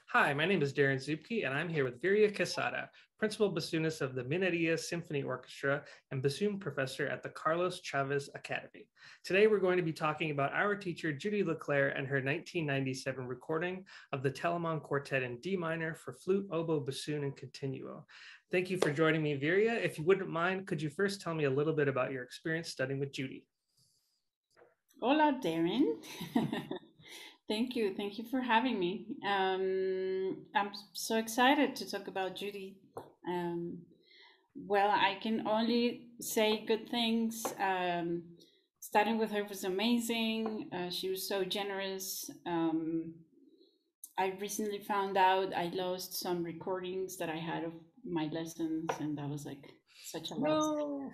Hi, my name is Darren Zupke, and I'm here with Viria Quesada, principal bassoonist of the Mineria Symphony Orchestra and bassoon professor at the Carlos Chavez Academy. Today, we're going to be talking about our teacher, Judy LeClaire, and her 1997 recording of the Telemann Quartet in D minor for flute, oboe, bassoon, and continuo. Thank you for joining me, Viria. If you wouldn't mind, could you first tell me a little bit about your experience studying with Judy? Hola, Darren. Thank you for having me. I'm so excited to talk about Judy. Um, well, I can only say good things. Starting with her was amazing. She was so generous. I recently found out I lost some recordings that I had of my lessons, and that was like such a loss. No.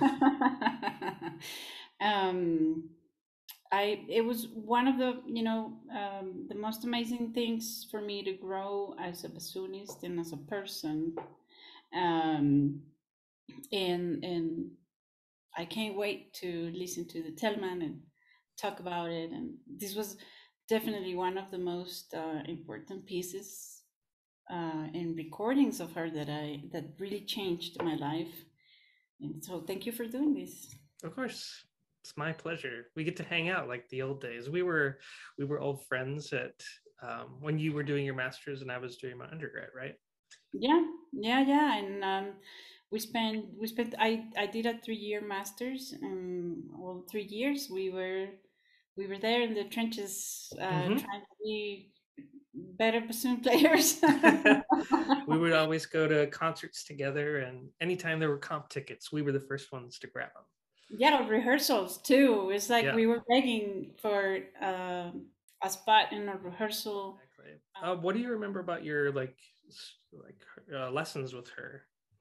um, it was one of the most amazing things for me to grow as a bassoonist and as a person. Um, and I can't wait to listen to the Tellman and talk about it. And this was definitely one of the most important pieces and recordings of her that really changed my life. And so thank you for doing this. Of course. It's my pleasure. We get to hang out like the old days. We were old friends at when you were doing your master's and I was doing my undergrad, right? Yeah, and we spent. I did a 3 year masters, and all 3 years we were there in the trenches, Mm-hmm. trying to be better bassoon players. We would always go to concerts together, and anytime there were comp tickets, we were the first ones to grab them. Yeah, rehearsals too. It's like Yeah, we were begging for a spot in a rehearsal. exactly. What do you remember about your lessons with her?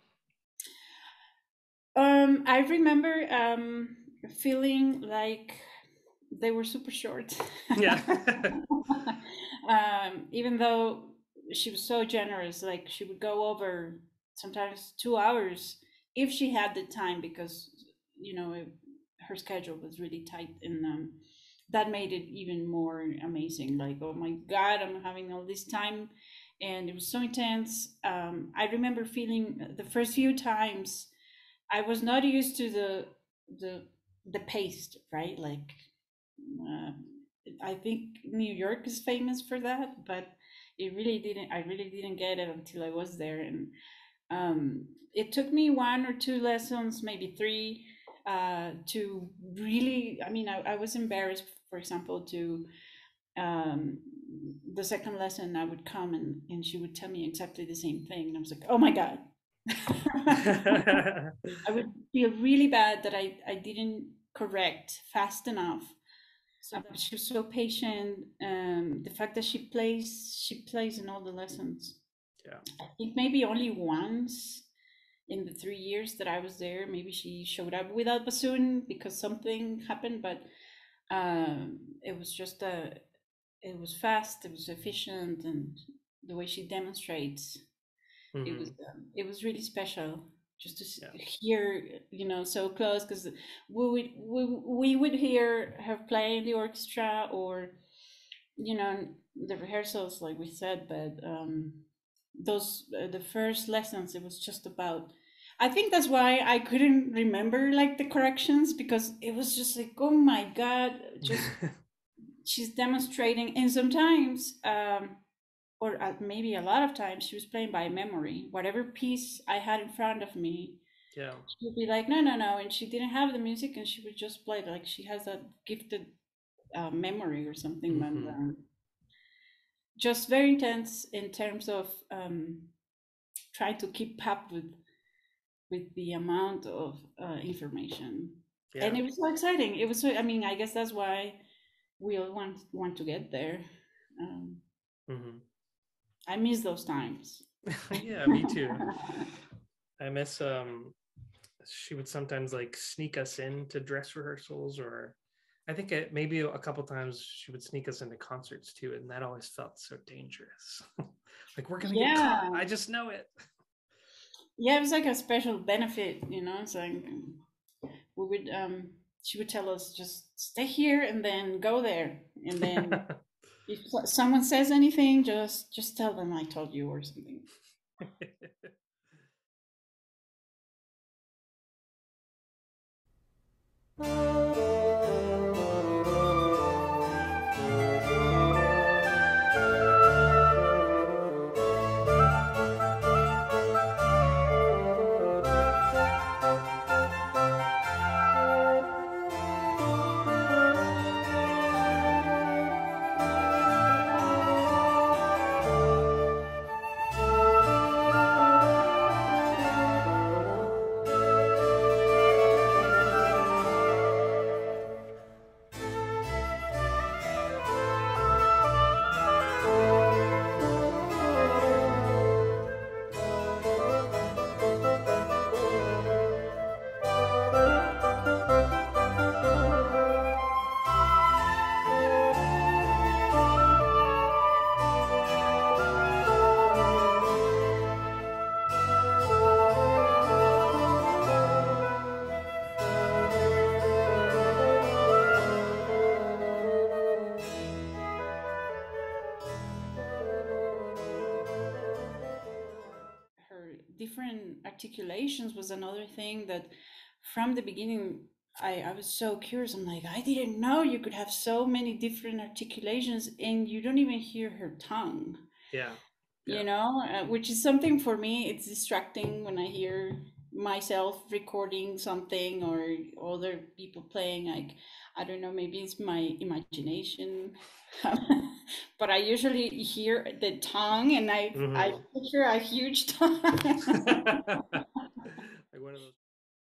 I remember feeling like they were super short. Yeah. Even though she was so generous, like she would go over sometimes 2 hours if she had the time, because her schedule was really tight, and that made it even more amazing. Like, oh my God, I'm having all this time, and it was so intense. I remember feeling the first few times I was not used to the the pace, right? Like, uh, I think New York is famous for that, but it really didn't. I really didn't get it until I was there, and it took me one or two lessons, maybe three, to really. I mean, I was embarrassed, for example, to um, the second lesson I would come and she would tell me exactly the same thing, and I was like, oh my God. I would feel really bad that I didn't correct fast enough. But she was so patient. The fact that she plays in all the lessons. Yeah. I think maybe only once in the 3 years that I was there, maybe she showed up without bassoon because something happened. But it was just it was fast, it was efficient, and the way she demonstrates, Hmm. it was really special just to Yeah. hear, so close, because we would hear her play in the orchestra, or the rehearsals, like we said, but those the first lessons, it was just about. I think that's why I couldn't remember like the corrections, because it was just like, oh my God, just she's demonstrating. And sometimes or maybe a lot of times, she was playing by memory. Whatever piece I had in front of me, Yeah. she would be like, no, no, no. And she didn't have the music, and she would just play. Like, she has that gifted memory or something. And Hmm. just very intense in terms of trying to keep up with the amount of information. Yeah. And it was so exciting. It was so, I mean, I guess that's why we all want to get there. Um, Hmm. I miss those times. Yeah, me too. I miss she would sometimes like sneak us into dress rehearsals, or I think maybe a couple times she would sneak us into concerts too, and that always felt so dangerous. Like we're gonna get caught. Yeah, I just know it. yeah, it was like a special benefit, it's like we would she would tell us, just stay here and then go there, and then If someone says anything, just tell them I told you or something. Her different articulations was another thing that from the beginning I was so curious. I'm like, I didn't know you could have so many different articulations and you don't even hear her tongue. Yeah. You know, which is something for me, it's distracting when I hear myself recording something or other people playing. Like, I don't know, maybe it's my imagination. But I usually hear the tongue and I picture a huge tongue. Like one of those.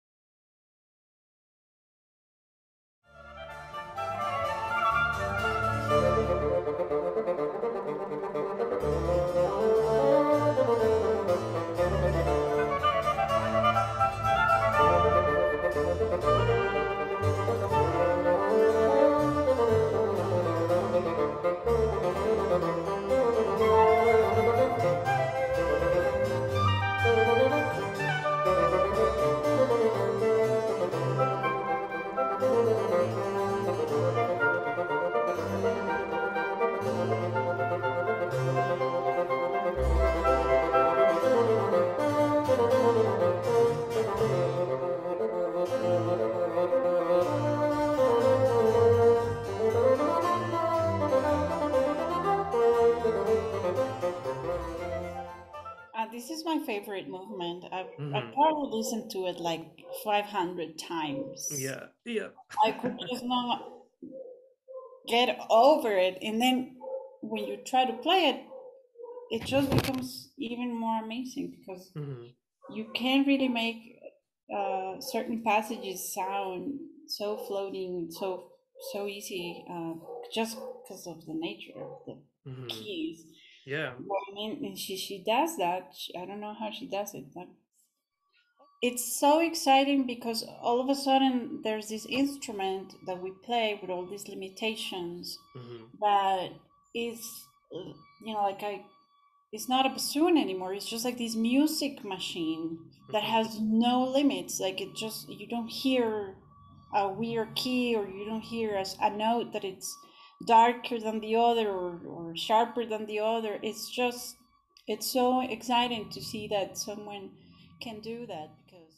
This is my favorite movement. I've Mhm. probably listened to it like 500 times. Yeah. Yeah. I could just not get over it. And then when you try to play it, it just becomes even more amazing because Mhm. you can't really make certain passages sound so floating, so easy, just because of the nature of the Mhm. keys. Yeah. But I mean, and she does that. I don't know how she does it, but it's so exciting because all of a sudden there's this instrument that we play with all these limitations Mhm. that is, you know, like I it's not a bassoon anymore. It's just like this music machine that Mhm. has no limits. Like it just, you don't hear a weird key or you don't hear a note that it's darker than the other or sharper than the other. It's just, it's so exciting to see that someone can do that because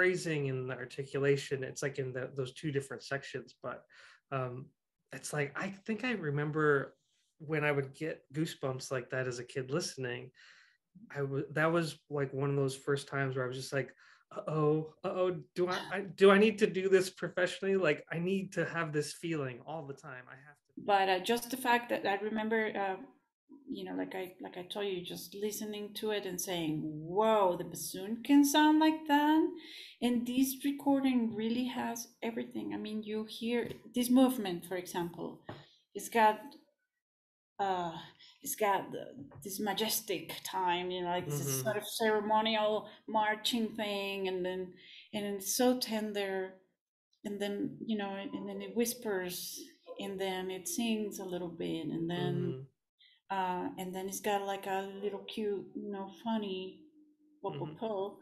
phrasing and the articulation, it's like in those two different sections. But um, it's like I think I remember when I would get goosebumps like that as a kid listening. That was like one of those first times where I was just like, oh, do I need to do this professionally? Like I need to have this feeling all the time. I have to. But just the fact that I remember, like I told you, just listening to it and saying, "Whoa, the bassoon can sound like that," and this recording really has everything. I mean, you hear this movement, for example, it's got uh, this majestic time, like it's a Mm-hmm. sort of ceremonial marching thing, and then it's so tender, and then and then it whispers, and then it sings a little bit, Mm-hmm. and then it's got like a little cute, funny po po Mm-hmm. po,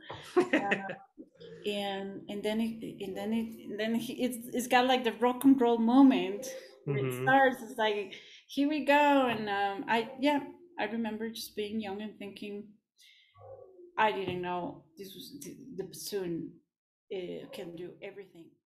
and then it's got like the rock and roll moment where it Mm-hmm. starts. It's like, here we go, and I remember just being young and thinking, I didn't know this was the bassoon can do everything.